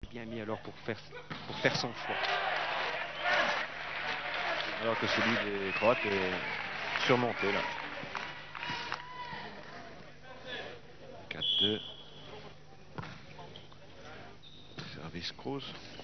bien mis alors pour faire son choix. Alors que celui des Croates est surmonté là. 4-2. Service Kroos.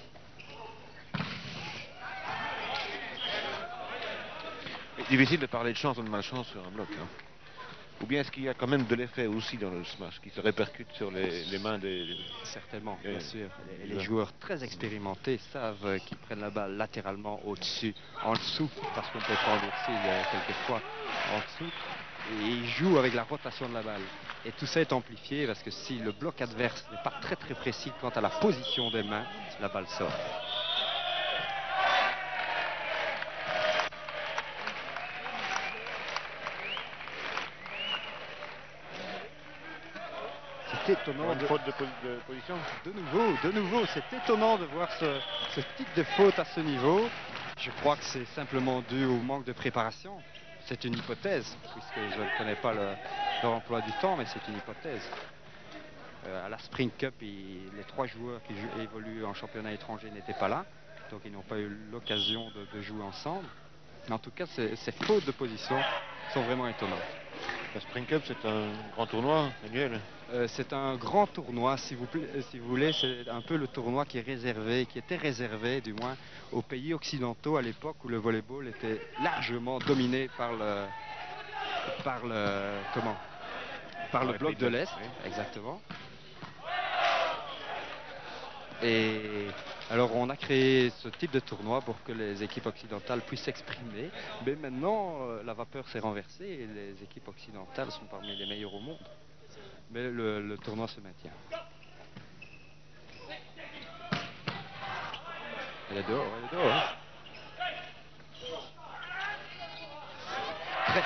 Difficile de parler de chance ou de malchance sur un bloc. Hein. Ou bien est-ce qu'il y a quand même de l'effet aussi dans le smash qui se répercute sur les mains des... Certainement, bien sûr. Les joueurs très expérimentés savent qu'ils prennent la balle latéralement au-dessus, en dessous, parce qu'on peut prendre aussi quelquefois en dessous. Et ils jouent avec la rotation de la balle. Et tout ça est amplifié parce que si le bloc adverse n'est pas très précis quant à la position des mains, la balle sort. C'est étonnant. Une faute de position. De nouveau, c'est étonnant de voir ce type de faute à ce niveau. Je crois que c'est simplement dû au manque de préparation. C'est une hypothèse, puisque je ne connais pas leur emploi du temps, mais c'est une hypothèse. À la Spring Cup, les 3 joueurs qui évoluent en championnat étranger n'étaient pas là, donc ils n'ont pas eu l'occasion de jouer ensemble. En tout cas, ces fautes de position sont vraiment étonnantes. La Spring Cup, c'est un grand tournoi annuel. C'est un grand tournoi, si vous voulez, c'est un peu le tournoi qui était réservé du moins aux pays occidentaux à l'époque où le volleyball était largement dominé par le bloc de l'Est, oui. Exactement. Et alors on a créé ce type de tournoi pour que les équipes occidentales puissent s'exprimer, mais maintenant la vapeur s'est renversée et les équipes occidentales sont parmi les meilleures au monde. Mais le tournoi se maintient. Elle est dehors, Hein. Très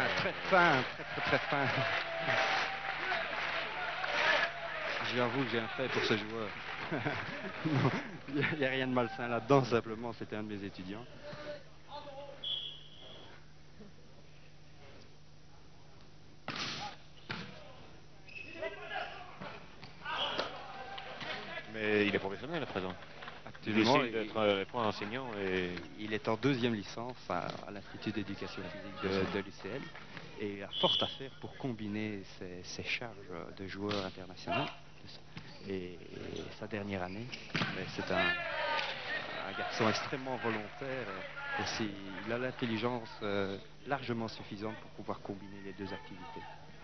fin. J'avoue que j'ai un fait pour ce joueur. Il n'y a rien de malsain là-dedans, simplement c'était un de mes étudiants. Mais il est professionnel à présent. Actuellement, il d'être enseignant et... Il est en 2e licence à l'Institut d'éducation physique de l'UCL et a fort à faire pour combiner ses charges de joueur international et sa dernière année. C'est un garçon extrêmement volontaire aussi. Il a l'intelligence largement suffisante pour pouvoir combiner les 2 activités.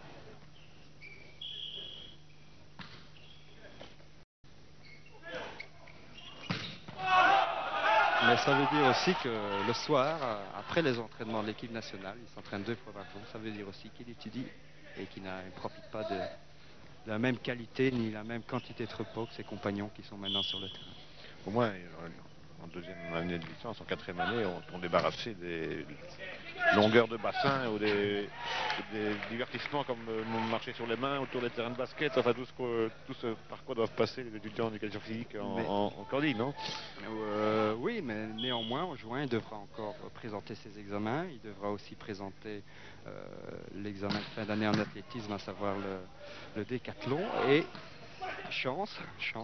Mais ça veut dire aussi que le soir, après les entraînements de l'équipe nationale, il s'entraîne 2 fois par jour. Ça veut dire aussi qu'il étudie et qu'il ne profite pas de la même qualité ni la même quantité de repos que ses compagnons qui sont maintenant sur le terrain. Au moins, en 2e année de licence, en 4e année, on débarrassé des longueurs de bassin ou des divertissements comme marcher sur les mains autour des terrains de basket, enfin tout ce par quoi doivent passer les étudiants en éducation physique en Candie, non? Oui, mais néanmoins, en juin, il devra encore présenter ses examens. Il devra aussi présenter l'examen de fin d'année en athlétisme, à savoir le décathlon. Et chance,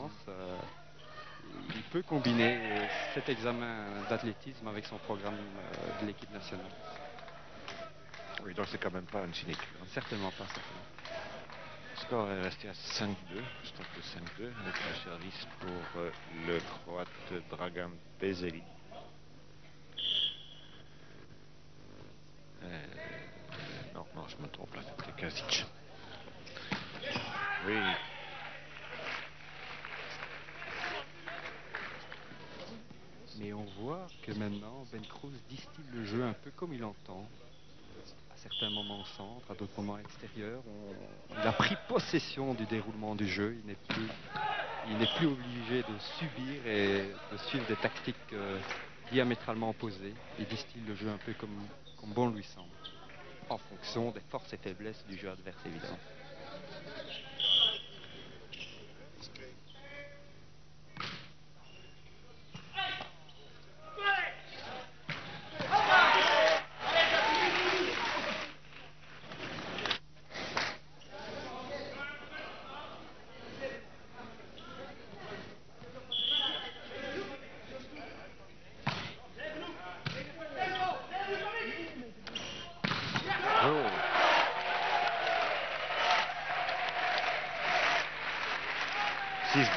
il peut combiner cet examen d'athlétisme avec son programme de l'équipe nationale. Oui, donc c'est quand même pas une sinecure. Hein. Certainement pas, certainement. Le score est resté à 5-2, stop de 5-2, avec le service pour le Croate Dragan Pezeli. Non, je me trompe là, c'était Kazic. Oui. Mais on voit que maintenant, Ben Kroos distille le jeu un peu comme il entend. À certains moments au centre, à d'autres moments à l'extérieur. Il a pris possession du déroulement du jeu. Il n'est plus obligé de subir et de suivre des tactiques diamétralement opposées. Il distille le jeu un peu comme bon lui semble, en fonction des forces et faiblesses du jeu adverse, évidemment.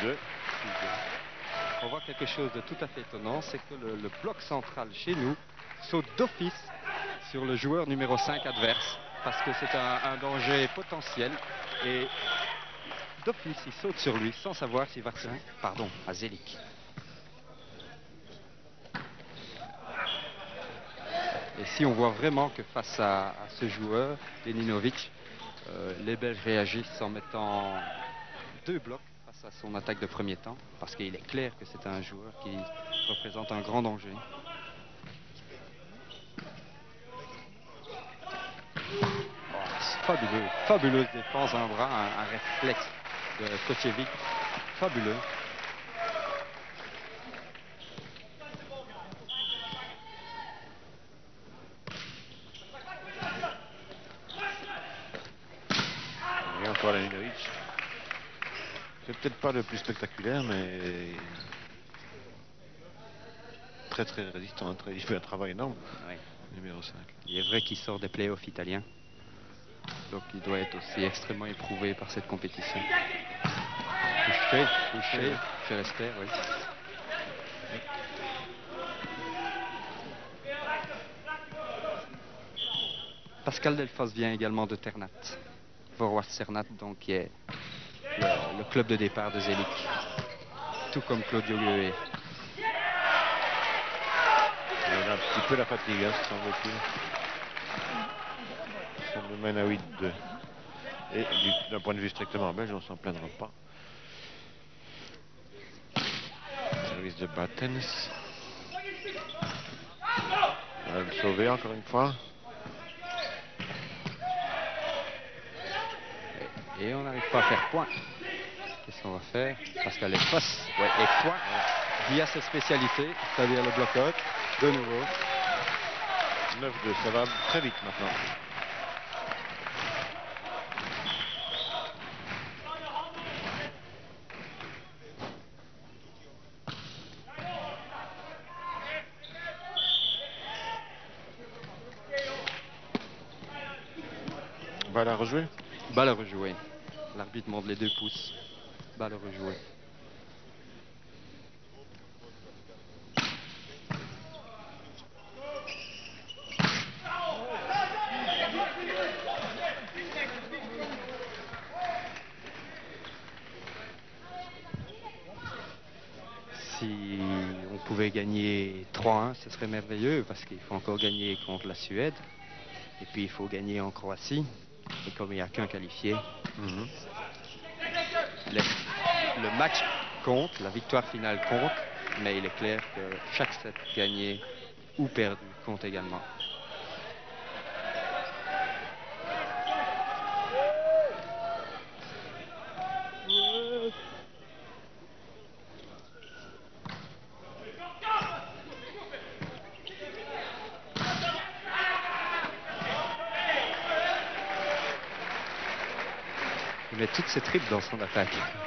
6-2. On voit quelque chose de tout à fait étonnant, c'est que le bloc central chez nous saute d'office sur le joueur numéro 5 adverse, parce que c'est un danger potentiel, et d'office il saute sur lui sans savoir s'il va... Pardon, à Zelik. Et si on voit vraiment que face à ce joueur, Deninovic, les Belges réagissent en mettant 2 blocs face à son attaque de premier temps, parce qu'il est clair que c'est un joueur qui représente un grand danger. Fabuleux, fabuleuse défense, un bras, un réflexe de Kocevic, fabuleux. Et encore Laninovic. C'est peut-être pas le plus spectaculaire, mais très résistant, il fait un travail énorme. Oui. Numéro 5. Il est vrai qu'il sort des playoffs italiens, donc il doit être aussi extrêmement éprouvé par cette compétition. Touché, je l'espère, oui. Pascal Delfosse vient également de Ternat. Voorwaarts Cernat, donc, qui est le club de départ de Zelik, tout comme Claudio Gueué. On a un petit peu la fatigue, hein, semble-t-il. Ça nous mène à 8-2. Et d'un point de vue strictement belge, on s'en plaindra pas. Service de Battens. On va le sauver encore une fois. Et on n'arrive pas à faire point. Qu'est-ce qu'on va faire? Pascal Delfosse, ouais, et point via sa spécialité, c'est-à-dire le bloc-out, de nouveau. 9-2, ça va très vite maintenant. Balle à rejouer. Balle à rejouer. L'arbitre montre les 2 pouces. Balle à rejouer. Si on pouvait gagner 3-1, ce serait merveilleux, parce qu'il faut encore gagner contre la Suède. Et puis il faut gagner en Croatie. Et comme il n'y a qu'un qualifié, le match compte, la victoire finale compte, mais il est clair que chaque set gagné ou perdu compte également. Il met toutes ses tripes dans son attaque.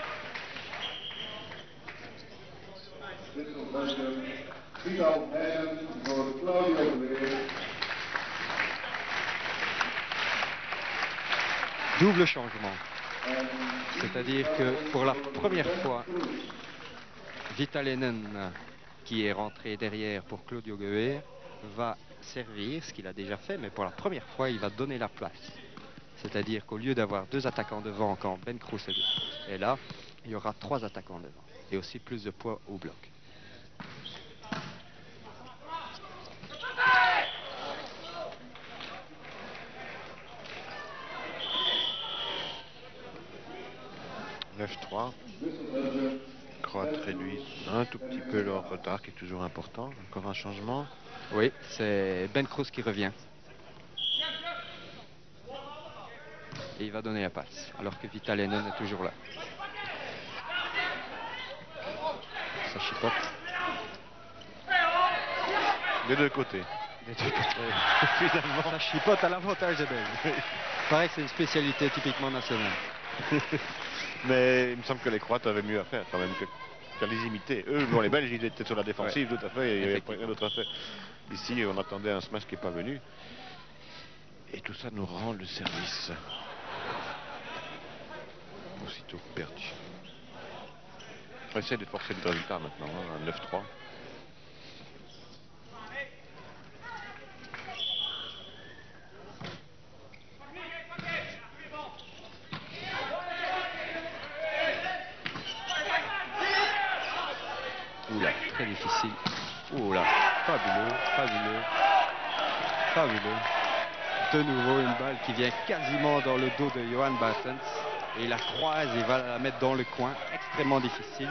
Double changement. C'est-à-dire que pour la première fois, Vitalenen, qui est rentré derrière pour Claudio Gueuer, va servir, ce qu'il a déjà fait, mais pour la première fois, il va donner la place. C'est-à-dire qu'au lieu d'avoir 2 attaquants devant quand Ben Cruz est là, il y aura 3 attaquants devant. Et aussi plus de poids au bloc. « 9-3. Croates réduisent un tout petit peu leur retard, qui est toujours important. Encore un changement. Oui, c'est Ben Cruz qui revient. Et il va donner la passe, alors que Vitalenen est toujours là. Ça chipote. Des deux côtés. Finalement, ça chipote à l'avantage des Belges. Il paraît que c'est une spécialité typiquement nationale. Mais il me semble que les Croates avaient mieux à faire quand même qu'à les imiter. Eux, bon, les Belges, ils étaient sur la défensive, tout à fait, il n'y avait pas rien d'autre à faire. Ici, on attendait un smash qui n'est pas venu. Et tout ça nous rend le service. Aussitôt perdu. On essaie de forcer le résultat maintenant, hein, 9-3. Oula, très difficile. Oula, fabuleux, fabuleux, fabuleux. De nouveau une balle qui vient quasiment dans le dos de Johan Bassens. Et il la croise et va la mettre dans le coin. Extrêmement difficile.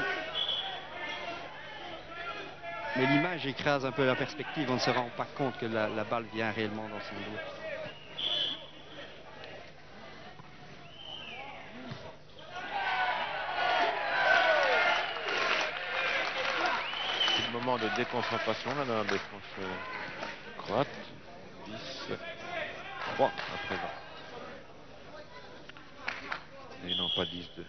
Mais l'image écrase un peu la perspective. On ne se rend pas compte que la balle vient réellement dans son dos. Petit moment de déconcentration là dans la défense croate. 10-3 à présent. Et non pas 10-2.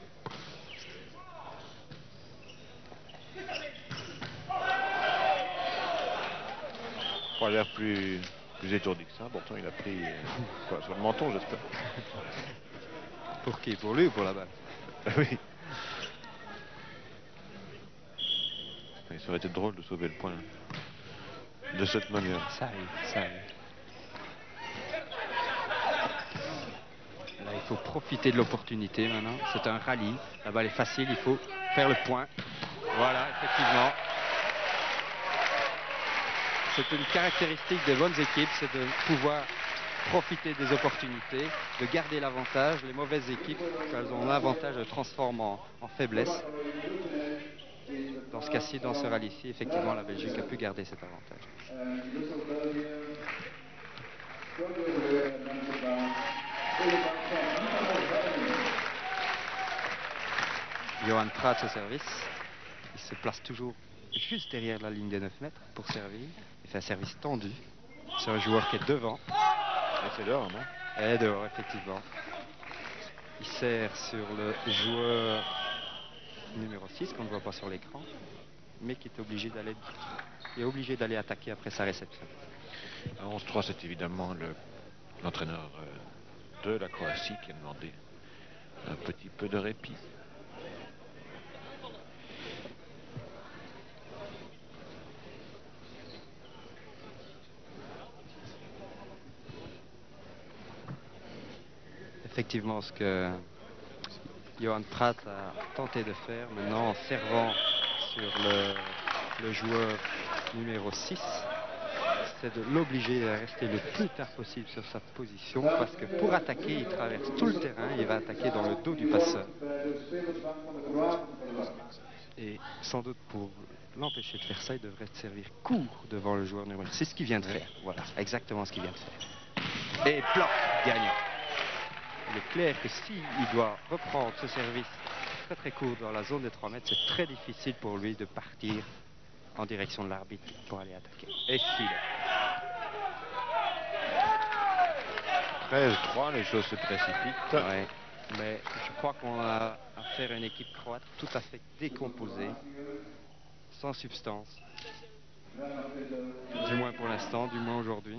Pas l'air plus étourdi que ça. Pourtant il a pris quoi, sur le menton, j'espère. Pour qui? Pour lui ou pour la balle? Oui. Et ça aurait été drôle de sauver le point de cette manière. Ça arrive, ça arrive. Là, il faut profiter de l'opportunité maintenant. C'est un rallye. La balle est facile, il faut faire le point. Voilà, effectivement. C'est une caractéristique des bonnes équipes, c'est de pouvoir profiter des opportunités, de garder l'avantage. Les mauvaises équipes, quand elles ont l'avantage, elles transforment en faiblesse. Dans ce cas-ci, dans ce rallye-ci, effectivement, la Belgique a pu garder cet avantage. Johan Praat au service. Il se place toujours juste derrière la ligne des 9 mètres pour servir. Il fait un service tendu. C'est un joueur qui est devant. Et c'est dehors, non? Et dehors, effectivement. Il sert sur le joueur numéro 6 qu'on ne voit pas sur l'écran, mais qui est obligé d'aller attaquer après sa réception. À 11-3, c'est évidemment l'entraîneur de la Croatie qui a demandé un petit peu de répit. Effectivement, ce que Johan Praat a tenté de faire maintenant en servant sur le joueur numéro 6, c'est de l'obliger à rester le plus tard possible sur sa position, parce que pour attaquer, il traverse tout le terrain, il va attaquer dans le dos du passeur. Et sans doute pour l'empêcher de faire ça, il devrait servir court devant le joueur numéro 6. C'est ce qu'il vient de faire. Voilà, exactement ce qu'il vient de faire. Et bloc gagnant. Il est clair que s'il doit reprendre ce service très très court dans la zone des 3 mètres, c'est très difficile pour lui de partir en direction de l'arbitre pour aller attaquer. Et filet. 13-3, les choses se précipitent. Ouais, mais je crois qu'on a affaire à une équipe croate tout à fait décomposée, sans substance. Du moins pour l'instant, du moins aujourd'hui.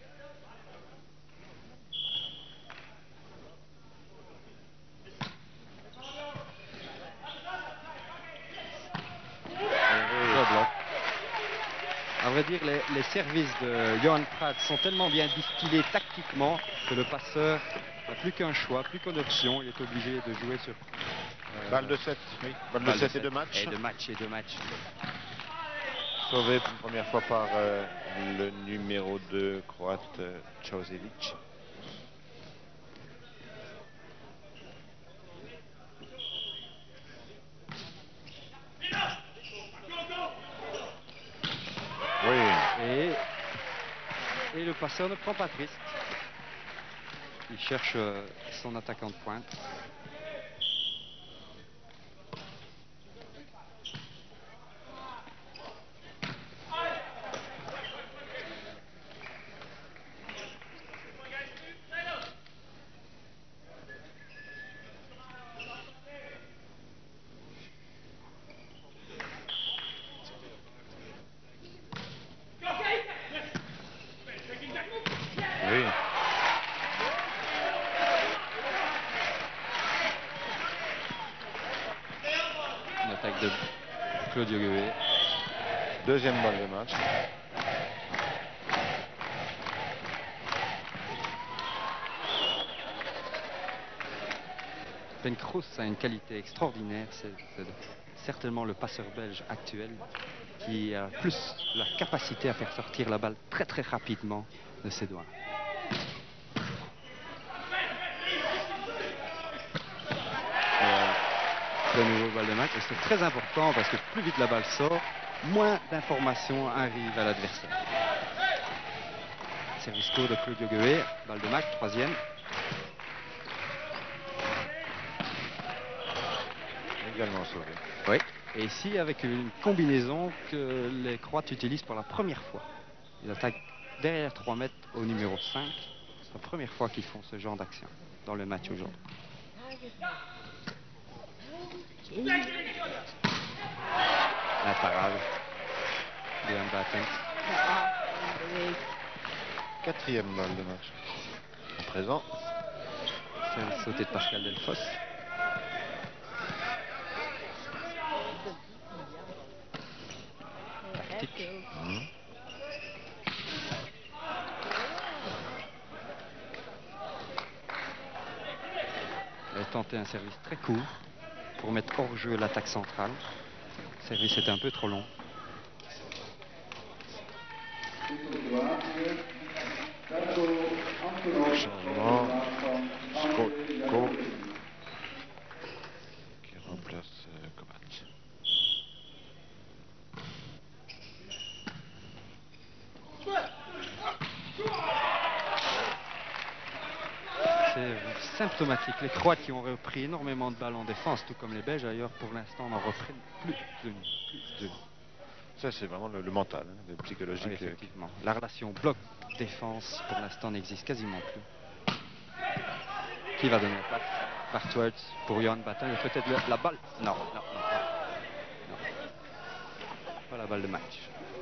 À vrai dire, les services de Johan Praat sont tellement bien distillés tactiquement que le passeur n'a plus qu'un choix, plus qu'une option. Il est obligé de jouer sur... Balle de 7, oui. Balle de 7 et de match. Et de match. Sauvé pour une première fois par le numéro 2 croate, Čauzević. Oui. Et le passeur ne prend pas de risque. Il cherche son attaquant de pointe. Claudio Gueué. Deuxième balle de match. Ben Cruz a une qualité extraordinaire, c'est certainement le passeur belge actuel qui a plus la capacité à faire sortir la balle très très rapidement de ses doigts. De nouveau balle de match, et c'est très important parce que plus vite la balle sort, moins d'informations arrivent à l'adversaire. Service court de Claudio Gueué, balle de match, troisième. Également sauvé. Oui. Et ici, avec une combinaison que les Croates utilisent pour la première fois. Ils attaquent derrière 3 mètres au numéro 5. C'est la première fois qu'ils font ce genre d'action dans le match aujourd'hui. La parade de Jan Batten. Quatrième balle de match. À présent. C'est le sauté de Pascal Delfosse. Tactique. Il a tenté un service très court pour mettre hors jeu l'attaque centrale. Le service était un peu trop long. Changement. Sko qui remplace Kovac. C'est symptomatique. Les Croates qui ont repris énormément de balles en défense, tout comme les Belges d'ailleurs, pour l'instant n'en reprennent plus d'une. Ça, c'est vraiment le mental, hein, le psychologique. Oui, effectivement. La relation bloc-défense, pour l'instant, n'existe quasiment plus. Qui va donner la passe? Bartwelz pour Jan Batten. Peut-être la balle. Non. Pas la balle de match.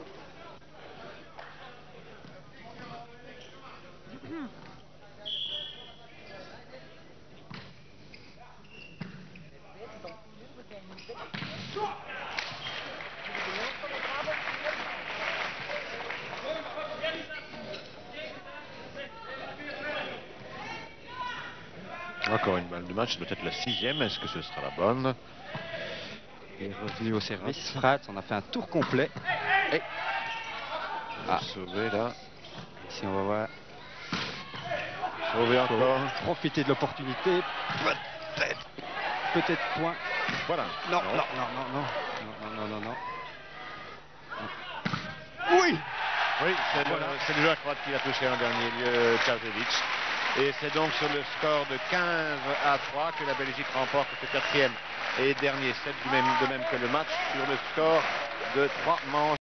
Encore une balle de match, peut-être la 6e. Est-ce que ce sera la bonne? Il est revenu au service. Frats, on a fait un tour complet. Et... sauvé là. Ici, on va voir. Sauvé encore. Profiter de l'opportunité. Peut-être point. Voilà. Non. Oui. Oui, c'est le joueur croate qui l'a touché en dernier lieu, Čajević. Et c'est donc sur le score de 15-3 que la Belgique remporte ce quatrième et dernier set, de même que le match, sur le score de 3 manches.